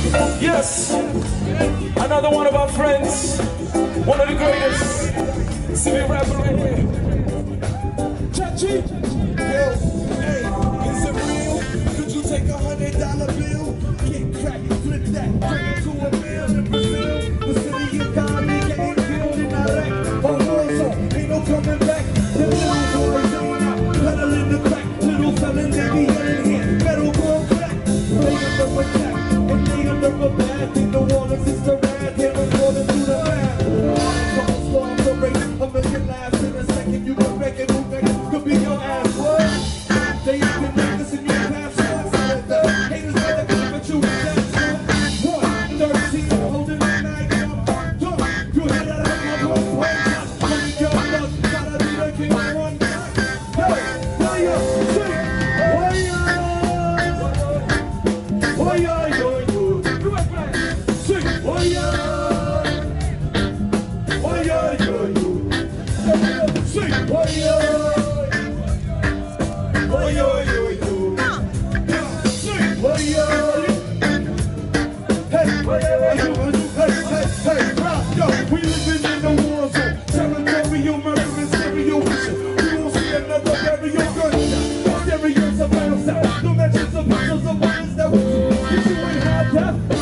Yes, another one of our friends, one of the greatest city rapper right here. Chachi. Yo, hey, is it real? Could you take $100 bill? Get crack, flip that, bring it to a meal in Brazil. The city of God, nigga ain't killed in Iraq or Warzone. Ain't no coming back. The little boys on up, pedaling the crack. Little fella, they be yelling here, metal gon' crack. Play under attack, and they under a bad. Think the waters is the rad, hear them calling through the map. Couple storms are raging, a million laughs in a second. You can wreck it, move back, could be your ass. What? They ain't been niggas in your past shots. The haters better come at you with that shot. 113, holding the night up. Dumb, you hear that out my voice, wake up. When you go up, gotta be the king of one night. Hey, way up, sing, way up. Way up, yo, yo. Sing, way up. Way up, yo, yo. Sing, way up. Way up, yo, yo. Sing, way up. Hey, hey, hey, rock, yo, we living in the war zone. Territorial murder and stereo vision. We won't see another burial gunshot. Stereos are bounce out. No mentions of missiles of weapons that we get you ain't had that.